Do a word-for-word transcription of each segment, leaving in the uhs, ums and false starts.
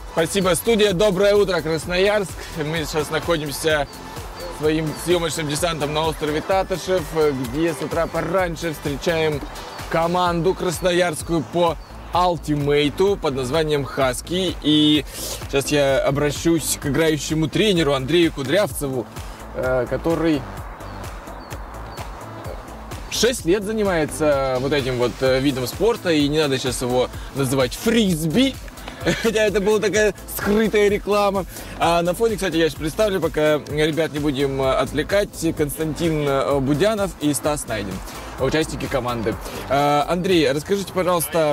Спасибо, студия. Доброе утро, Красноярск. Мы сейчас находимся своим съемочным десантом на острове Татышев, где с утра пораньше встречаем команду красноярскую по ультимейту под названием Хаски. И сейчас я обращусь к играющему тренеру Андрею Кудрявцеву, который шесть лет занимается вот этим вот видом спорта, и не надо сейчас его называть фрисби, хотя это была такая скрытая реклама. А на фоне, кстати, я сейчас представлю, пока ребят не будем отвлекать, Константин Будянов и Стас Найден, участники команды. Андрей, расскажите, пожалуйста,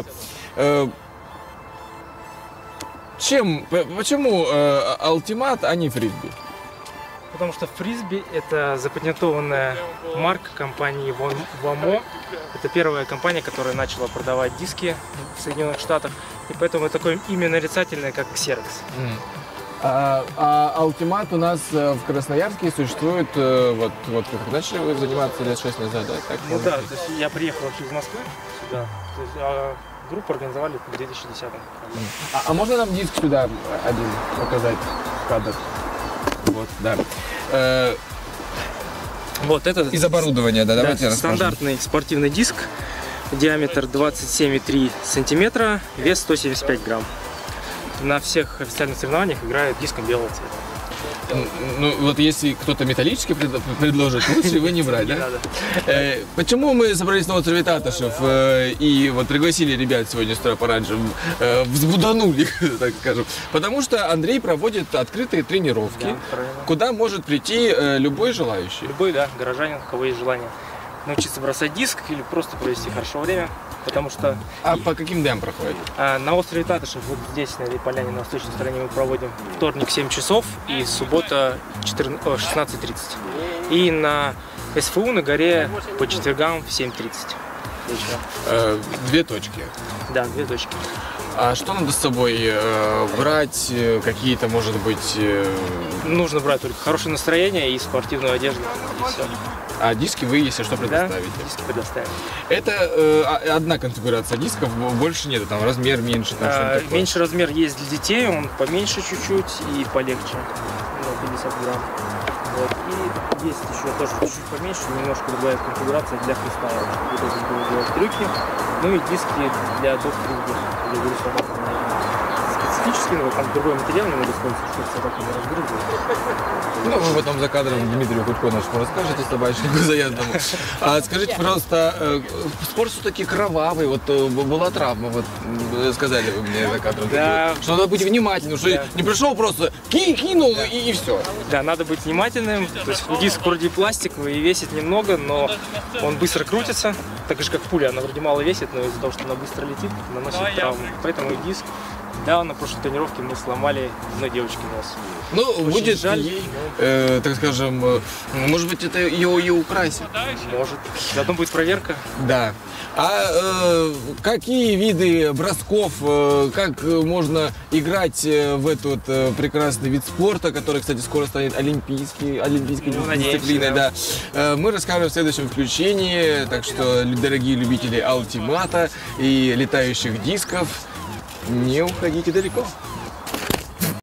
чем, почему ультимат, а не фрисби? Потому что фрисби – это запатентованная марка компании Вамо. Это первая компания, которая начала продавать диски в Соединенных Штатах. И поэтому это такое имя нарицательное, как Xerox. Mm. А, а ультимат у нас в Красноярске существует, вот, вот как начали вы заниматься лет шесть назад, да? Так, ну да, то есть я приехал вообще из Москвы сюда. То есть, а группу организовали в две тысячи десятом. Mm. А, а можно нам диск сюда один показать в кадр? Вот, да. Э, вот это из оборудования, да, давайте да, стандартный спортивный диск, диаметр двадцать семь и три сантиметра, вес сто семьдесят пять грамм. На всех официальных соревнованиях играют диском белого цвета. Ну, вот если кто-то металлический предложит, лучше его не брать, да? Э, почему мы собрались на острове Татышев э, и вот пригласили ребят сегодня с утра пораньше, э, взбуданули, так скажем? Потому что Андрей проводит открытые тренировки, да, куда может прийти э, любой желающий. Любой, да, горожанин, у кого есть желание научиться бросать диск или просто провести хорошо время. Потому что... А по каким дням проходит? А, на острове Татышев, вот здесь, на этой поляне, на восточной стороне, мы проводим вторник семь часов и суббота шестнадцать тридцать. И на СФУ на горе по четвергам в семь тридцать вечера. Э, две точки. Да, две точки. А что надо с собой э, брать? Какие-то, может быть... Э... Нужно брать только хорошее настроение и спортивную одежду, и все. А диски вы, если что, предоставите? Да, диски предоставим. Это э, одна конфигурация дисков, больше нет, там размер меньше. Там а, меньше размер есть для детей, он поменьше чуть-чуть и полегче, ну, пятьдесят грамм. Вот. И есть еще тоже чуть-чуть поменьше, немножко другая конфигурация для фристайла. Вот это будут делать трюки, ну и диски для доп-трюки, для вирусов. Специфически, но там другой материал немного используется, чтобы собаку не разгрызли. Ну, вы потом за кадром Дмитрию Кутько нашему расскажете, собачнику заездному. А скажите, пожалуйста, спорт все-таки кровавый, вот была травма, вот сказали вы мне за кадром, да. Что надо быть внимательным, что да. Не пришел просто, ки кинул да. и, и все. Да, надо быть внимательным, то есть диск вроде пластиковый и весит немного, но он быстро крутится, так же как пуля, она вроде мало весит, но из-за того, что она быстро летит, наносит травму. Поэтому и диск. Да, на прошлой тренировке мы сломали одной девочке нос. Ну, очень будет жаль, ей, э, так скажем, э, может быть, это ее и украсит. Может. Заодно будет проверка. Да. А э, какие виды бросков, э, как можно играть в этот э, прекрасный вид спорта, который, кстати, скоро станет олимпийский, олимпийской ну, дисциплиной, да. Да. Э, мы расскажем в следующем включении, так что, дорогие любители ультимата и летающих дисков, не уходите далеко.